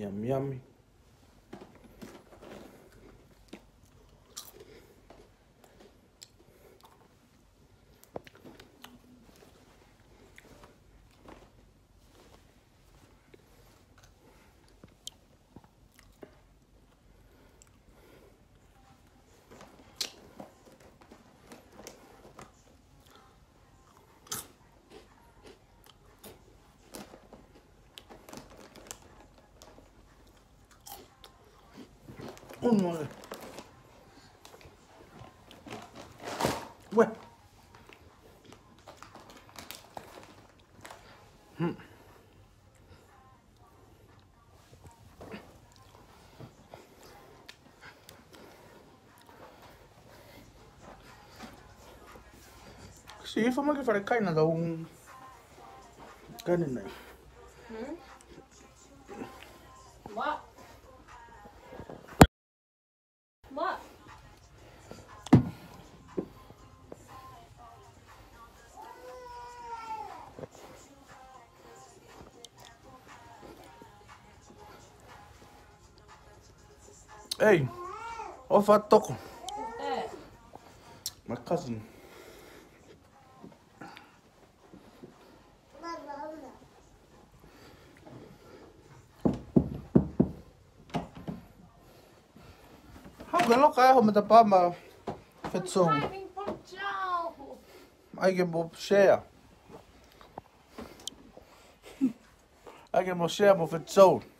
Yummy, yummy. Oh my. Ué. Sì, fammi che fare carne da un... Carne. What? What? Ehi, ho fatto... What's that? My cousin. Hanggang kaya ako matapa ma... Fetso. Timing from Joe. I can mo share. I can mo share mo fetso.